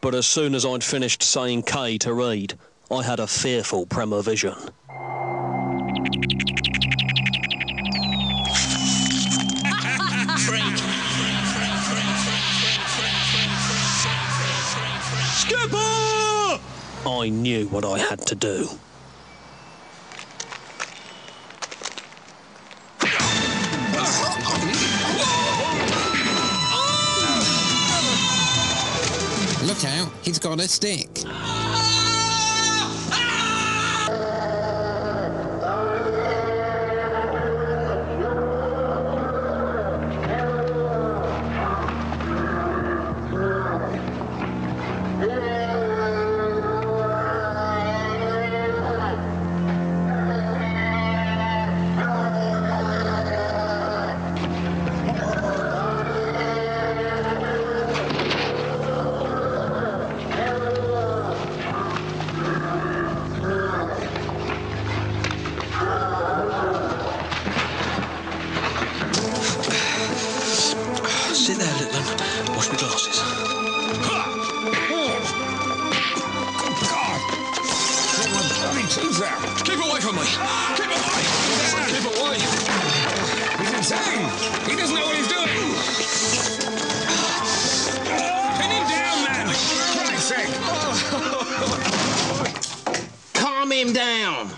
but as soon as I'd finished saying K to read, I had a fearful premonition. Skipper! I knew what I had to do. Look out, he's got a stick. Sit there, little one. Wash my glasses. Keep away from me! Keep away! Keep away! He's insane! He doesn't know what he's doing! Pin him down, man! For Christ's sake! Calm him down!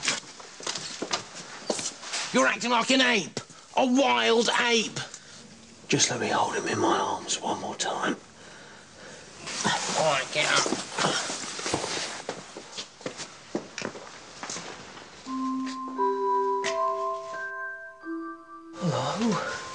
You're acting like an ape! A wild ape! Just let me hold him in my arms one more time. All right, get up. Hello?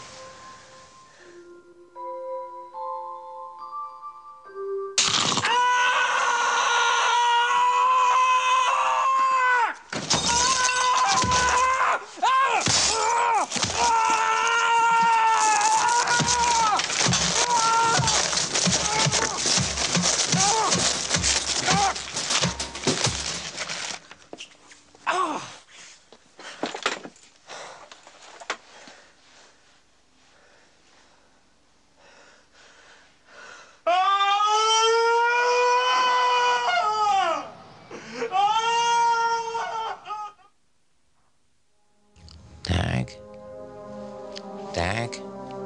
Dag,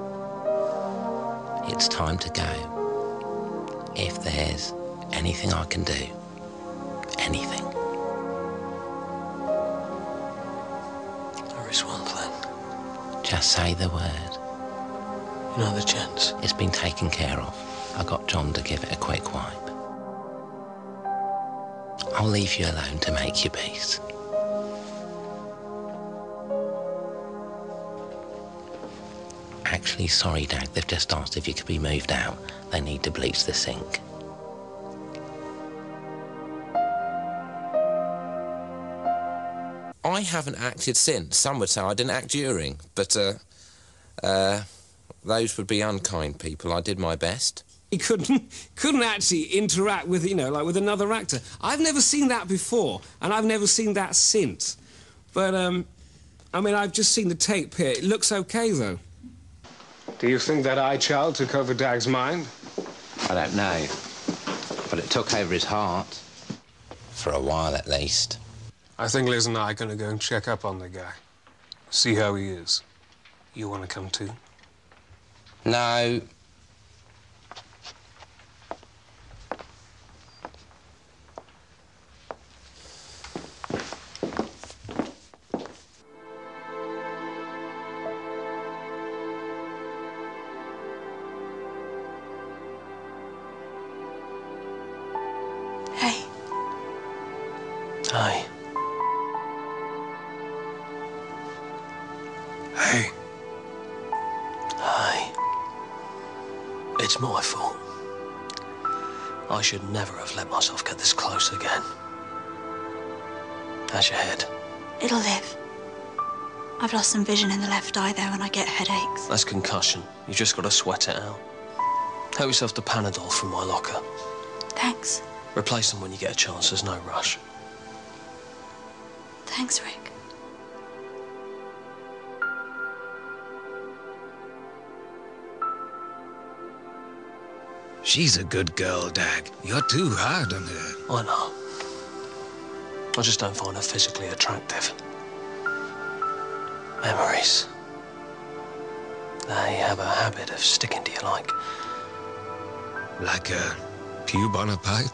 it's time to go. If there's anything I can do, anything. There is one thing. Just say the word. You know the gents? It's been taken care of. I got John to give it a quick wipe. I'll leave you alone to make your peace. Actually, sorry, Dag, they've just asked if you could be moved out. They need to bleach the sink. I haven't acted since. Some would say I didn't act during, but, those would be unkind people. I did my best. He couldn't actually interact with, like with another actor. I've never seen that before, and I've never seen that since. But, I mean, I've just seen the tape here. It looks okay, though. Do you think that Eyechild took over Dag's mind? I don't know, but it took over his heart. For a while, at least. I think Liz and I are going to go and check up on the guy. See how he is. You want to come too? No. Hey. Hi. Hey. Hi. It's my fault. I should never have let myself get this close again. How's your head? It'll live. I've lost some vision in the left eye there when I get headaches. That's concussion. You've just got to sweat it out. Help yourself to Panadol from my locker. Thanks. Replace them when you get a chance. There's no rush. Thanks, Rick. She's a good girl, Dag. You're too hard on her. I know. I just don't find her physically attractive. Memories. They have a habit of sticking to you like... Like a pube on a pipe?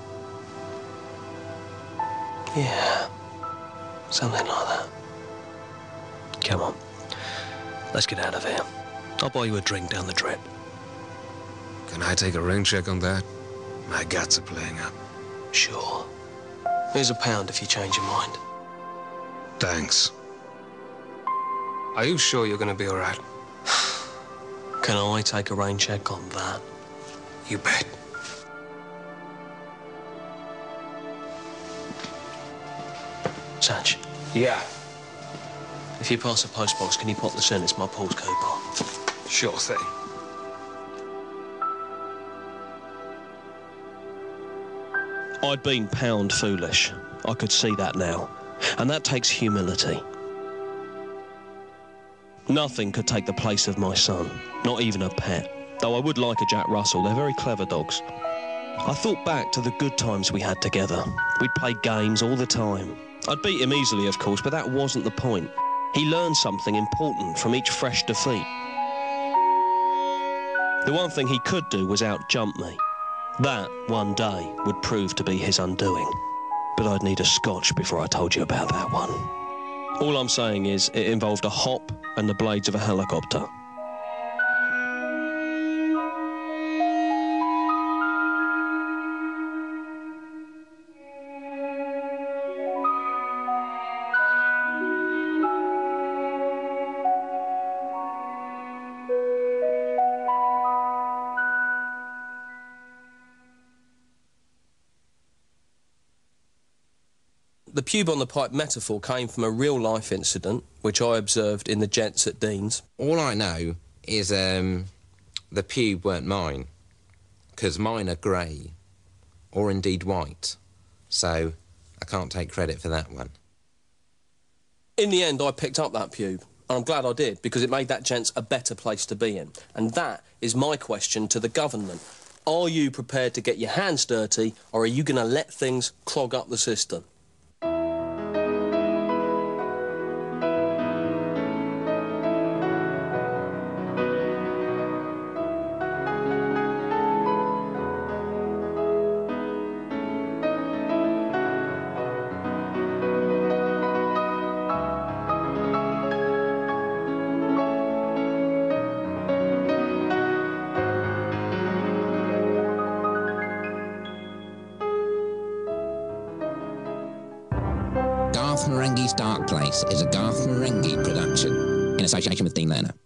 Yeah. Something like that. Come on. Let's get out of here. I'll buy you a drink down the drip. Can I take a rain check on that? My guts are playing up. Sure. Here's £1 if you change your mind. Thanks. Are you sure you're going to be all right? Can I take a rain check on that? You bet. Satch. Yeah. If you pass a postbox, can you pop this in? It's my Paul's coupon. Sure thing. I'd been pound foolish. I could see that now. And that takes humility. Nothing could take the place of my son, not even a pet. Though I would like a Jack Russell, they're very clever dogs. I thought back to the good times we had together. We'd play games all the time. I'd beat him easily, of course, but that wasn't the point. He learned something important from each fresh defeat. The one thing he could do was out-jump me. That, one day, would prove to be his undoing. But I'd need a scotch before I told you about that one. All I'm saying is, it involved a hop and the blades of a helicopter. The pube on the pipe metaphor came from a real-life incident, which I observed in the gents at Dean's. All I know is the pube weren't mine, because mine are grey, or indeed white, so I can't take credit for that one. In the end, I picked up that pube, and I'm glad I did, because it made that gents a better place to be in. And that is my question to the government. Are you prepared to get your hands dirty, or are you going to let things clog up the system? Garth Marenghi's Darkplace is a Garth Marenghi production in association with Dean Lerner.